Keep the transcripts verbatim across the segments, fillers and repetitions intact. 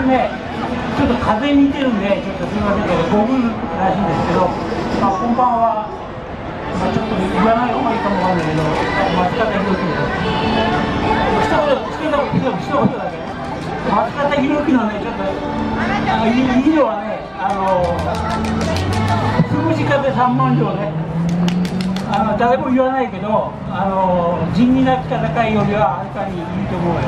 ね、ちょっと風邪似てるんで、ちょっとすみませんけど、ごふんらしいんですけど、まあ、こんばんは、まあ、ちょっと言わない方がいいかもわかんないけど、松方弘樹です。一言、一言だけ。松方弘樹のね、ちょっと、あの、いいのはね、あの、つむじ風三万両ね。あの誰も言わないけど、あの仁義なき戦いよりははるかにいいと思うよ。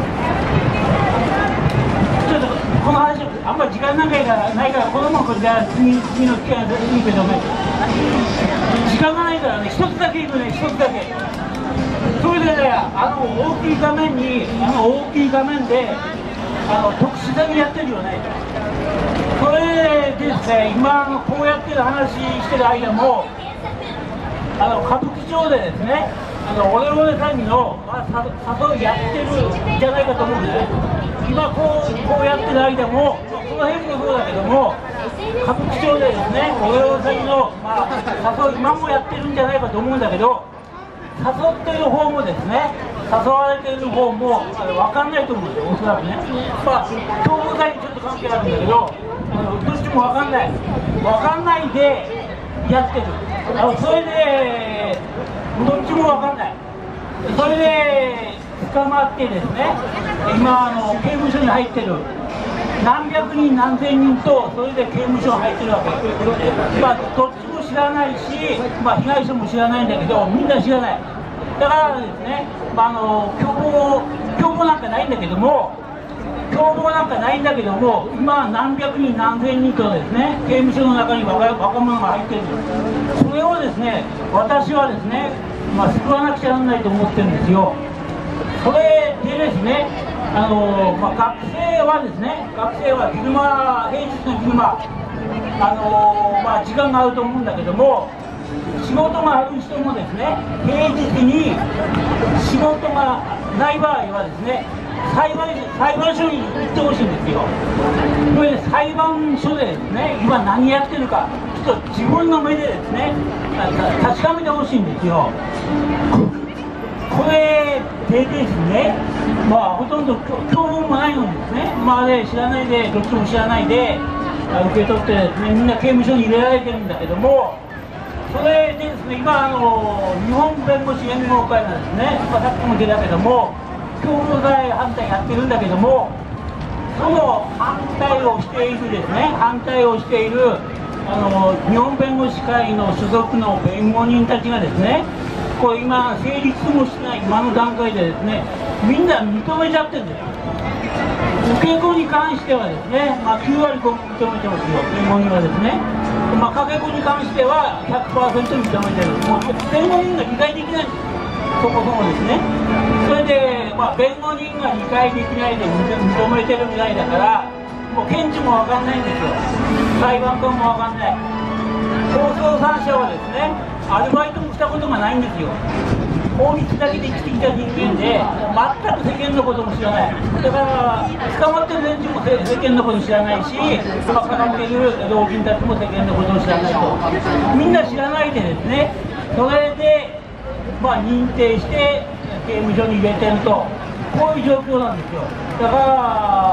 ちょっとこの話、あんまり時間長いからないから、このままこれじゃ次次の機会がいいけどね、時間がないからね、一つだけ言うね、一つだけ。それでね、あの大きい画面に、あの大きい画面で、あの特殊詐欺やってるよね。それでですね、今のこうやってる話してる間も。あの歌舞伎町でですね、あのオレオレ詐欺の、まあ、誘いやってるんじゃないかと思うんですね。今こう、こうやってる間も、その辺もそうだけども、歌舞伎町でですね、オレオレ詐欺の、まあ、誘い、今もやってるんじゃないかと思うんだけど、誘ってる方もですね、誘われてる方もあれ分かんないと思うんですよ、おそらくね。まあ、共謀罪にちょっと関係あるんだけど、あのどっちも分かんない、分かんないでやってる。あのそれでどっちも分かんない、それで捕まってですね、今あの刑務所に入ってる何百人何千人と、それで刑務所に入ってるわけ。まあどっちも知らないし、まあ、被害者も知らないんだけど、みんな知らない。だからですね、まあ、あの共謀共謀なんかないんだけども共謀なんかないんだけども、今何百人何千人とですね、刑務所の中に若若者が入ってる。それをですね、私はですね、まあ、救わなくちゃならないと思ってるんですよ。それでですね、あのまあ、学生はですね、学生は昼間、平日の昼間、あのまあ、時間があると思うんだけども、仕事がある人もですね、平日に仕事がない場合はですね、裁判裁判所に行ってほしいんですよ。それで裁判所でですね、今何やってるか、ちょっと自分の目でですね、確かめてほしいんですよ。これでですね、まあほとんど共謀もないのにですね、まあで知らないで、どっちも知らないで受け取ってですね、みんな刑務所に入れられてるんだけども、それでですね、今あの日本弁護士連合会なんですね、まあ、さっきも出たけども、共謀罪反対やってるんだけども、その反対をしているですね、反対をしているあの日本弁護士会の所属の弁護人たちがですね、これ今成立もしてない今の段階でですね、みんな認めちゃってるんですよ。受け子に関してはですね、まあ、きゅうわり認めてますよ、弁護人はですね。まあ、かけ子に関しては ひゃくパーセント 認めてる。もう弁護人が理解できないんですよ、そもそもですね。それで、まあ、弁護人が理解できないで認めてるぐらいだから、もう検事も分かんないんですよ、裁判官も分かんない。放送さん社はですね、アルバイトもしたことがないんですよ。法律だけで生きてきた人間で、全く世間のことも知らない。だから、捕まってる連中も世間のこと知らないし、捕まっている老人たちも世間のことを知らないと。みんな知らないでですね、それで、まあ、認定して刑務所に入れてると、こういう状況なんですよ。だから、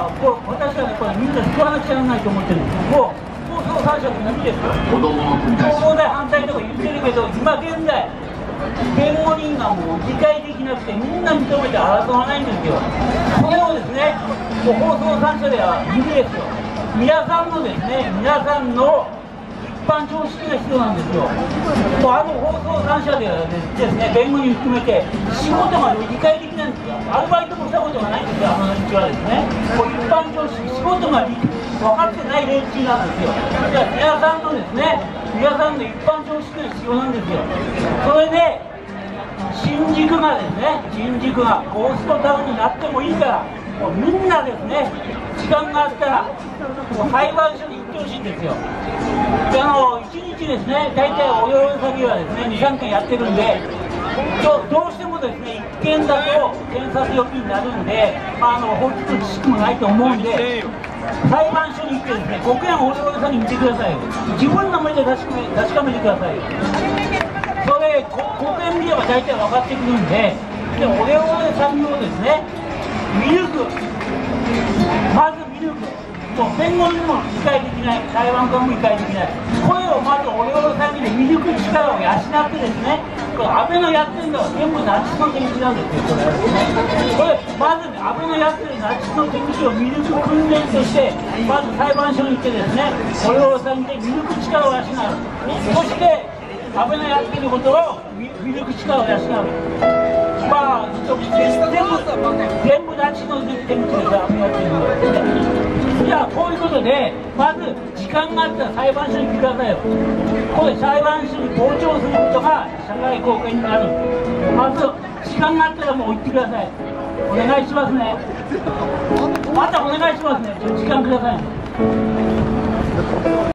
こう私はね、これみんな救わなくちゃならないと思ってるんです。もう、放送さん社もいいですよ。共謀罪反対とか言ってるけど、今現在、弁護人がもう理解できなくて、みんな認めて争わないんですよ。これをですね、もう放送さん社では無理ですよ。皆さんのですね、皆さんの一般常識が必要なんですよ。もうあの放送さん社ではですね、弁護人含めて仕事が理解できないんですよ。アルバイトもしたことがないんですよ、あの人はですね。もう一般常識、仕事が分かってない連中なんですよ。じゃあ皆さんのですね、皆さんの一般常識が必要なんですよ。それで新宿がですね、新宿がゴーストタウンになってもいいから、もうみんなですね、時間があったらもう裁判所に行ってほしいんですよ。であのいちにちですね、大体オレオレ詐欺はですね、にさんけんやってるんで、ど, どうしてもですね、いっけんだと検察預金になるんで、まあ、あの法律の知識もないと思うんで、裁判所に行ってですね、ごけんオレオレ詐欺見てくださいよ。自分の目で確かめ確かめてくださいよ。それごけん見れば大体分かってくるんで、でオレオレ詐欺をですね、見抜く、まず見抜く、 と弁護人も理解できない、裁判官も理解できない、これをまずオレオレ詐欺で見抜く力を養ってですね、これ安倍のやってるのは全部ナチスの手口なんですよ、これですね。これまず、ね、安倍のやってるナチスの手口を見抜く訓練として、まず裁判所に行ってですね、オレオレ詐欺で見抜く力を養う、そして安倍のやってることを見抜く力を養う。まあ、全部、全部ナチの手口でさ、やってるんですね。じゃあ、こういうことで、まず、時間があったら裁判所に来てくださいよ。これ、裁判所に傍聴することが社会貢献になる。まず、時間があったらもう行ってください。お願いしますね。またお願いしますね。ちょっと時間くださいね。